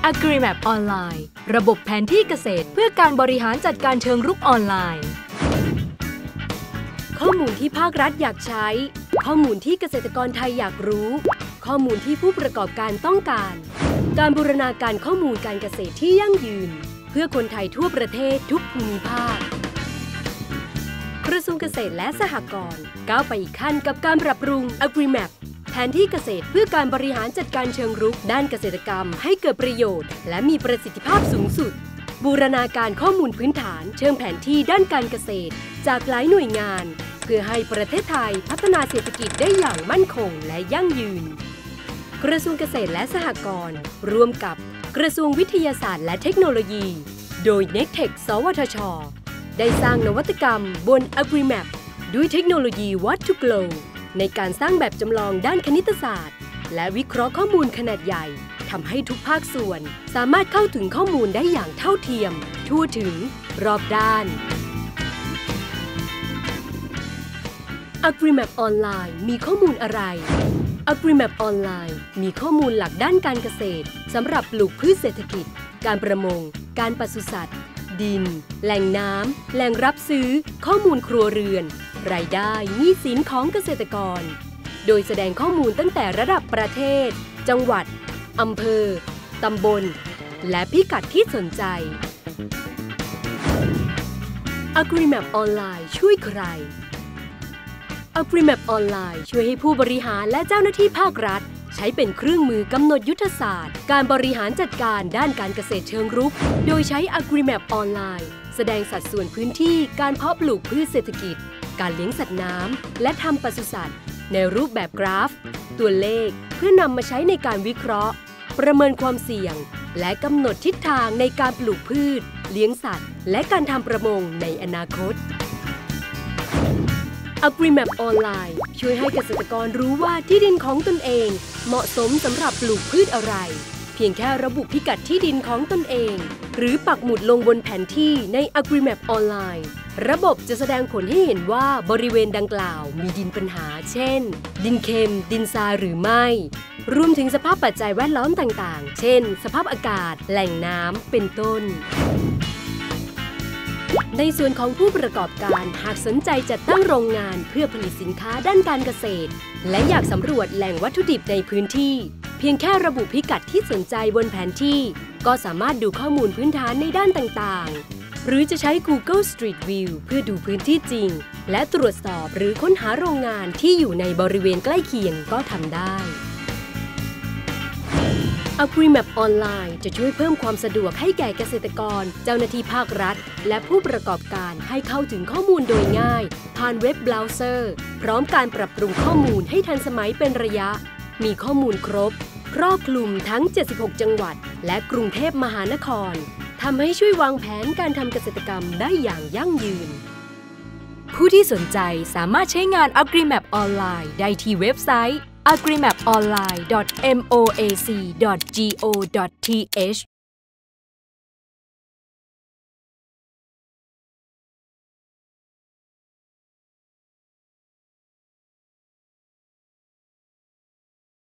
AgriMap ออนไลน์ระบบแผนที่เกษตรเพื่อการบริหารจัดการเชิงรุกออนไลน์ข้อมูลที่ภาครัฐอยากใช้ข้อมูลที่เกษตรกรไทยอยากรู้ข้อมูลที่ผู้ประกอบการต้องการการบูรณาการข้อมูลการเกษตรที่ยั่งยืนเพื่อคนไทยทั่วประเทศทุกภูมิภาคกระทรวงเกษตรและสหกรณ์ก้าวไปอีกขั้นกับการปรับปรุง AgriMap แผนที่เกษตรเพื่อการบริหารจัดการเชิงรุกด้านเกษตรกรรมให้เกิดประโยชน์และมีประสิทธิภาพสูงสุดบูรณาการข้อมูลพื้นฐานเชิงแผนที่ด้านการเกษตรจากหลายหน่วยงานเพื่อให้ประเทศไทยพัฒนาเศรษฐกิจได้อย่างมั่นคงและยั่งยืนกระทรวงเกษตรและสหกรณ์ร่วมกับกระทรวงวิทยาศาสตร์และเทคโนโลยีโดย Nectech สวทช.ได้สร้างนวัตกรรมบน AgriMap ด้วยเทคโนโลยี Watt2Glow ในการสร้างแบบจำลองด้านคณิตศาสตร์และวิเคราะห์ข้อมูลขนาดใหญ่ทำให้ทุกภาคส่วนสามารถเข้าถึงข้อมูลได้อย่างเท่าเทียมทั่วถึงรอบด้าน AgriMap ออนไลน์มีข้อมูลอะไร AgriMap ออนไลน์มีข้อมูลหลักด้านการเกษตรสำหรับปลูกพืชเศรษฐกิจการประมงการปศุสัตว์ดินแหล่งน้ำแหล่งรับซื้อข้อมูลครัวเรือนรายได้หนี้สินของเกษตรกรโดยแสดงข้อมูลตั้งแต่ระดับประเทศจังหวัดอำเภอตำบลและพิกัดที่สนใจ AgriMap ออนไลน์ช่วยใคร AgriMap ออนไลน์ช่วยให้ผู้บริหารและเจ้าหน้าที่ภาครัฐใช้เป็นเครื่องมือกำหนดยุทธศาสตร์การบริหารจัดการด้านการเกษตรเชิงรุกโดยใช้ AgriMap ออนไลน์แสดงสัดส่วนพื้นที่การเพาะปลูกพืชเศรษฐกิจการเลี้ยงสัตว์น้ำและทำปศุสัตว์ในรูปแบบกราฟตัวเลขเพื่อนำมาใช้ในการวิเคราะห์ประเมินความเสี่ยงและกำหนดทิศทางในการปลูกพืชเลี้ยงสัตว์และการทำประมงในอนาคตAgriMap ออนไลน์ช่วยให้เกษตรกรรู้ว่าที่ดินของตนเองเหมาะสมสำหรับปลูกพืชอะไรเพียงแค่ระบุพิกัดที่ดินของตนเองหรือปักหมุดลงบนแผนที่ใน AgriMap ออนไลน์ระบบจะแสดงผลให้เห็นว่าบริเวณดังกล่าวมีดินปัญหาเช่นดินเค็มดินทรายหรือไม่รวมถึงสภาพปัจจัยแวดล้อมต่างๆเช่นสภาพอากาศแหล่งน้ำเป็นต้นในส่วนของผู้ประกอบการหากสนใจจัดตั้งโรงงานเพื่อผลิตสินค้าด้านการเกษตรและอยากสำรวจแหล่งวัตถุดิบในพื้นที่เพียงแค่ระบุพิกัดที่สนใจบนแผนที่ก็สามารถดูข้อมูลพื้นฐานในด้านต่างๆหรือจะใช้ Google Street View เพื่อดูพื้นที่จริงและตรวจสอบหรือค้นหาโรงงานที่อยู่ในบริเวณใกล้เคียงก็ทำได้AgriMap ออนไลน์จะช่วยเพิ่มความสะดวกให้แก่เกษตรกรเจ้าหน้าที่ภาครัฐและผู้ประกอบการให้เข้าถึงข้อมูลโดยง่ายผ่านเว็บเบราว์เซอร์พร้อมการปรับปรุงข้อมูลให้ทันสมัยเป็นระยะมีข้อมูลครบครอบคลุมทั้ง76จังหวัดและกรุงเทพมหานครทำให้ช่วยวางแผนการทำเกษตรกรรมได้อย่างยั่งยืนผู้ที่สนใจสามารถใช้งาน AgriMap ออนไลน์ได้ที่เว็บไซต์agrimaponline.moac.go.th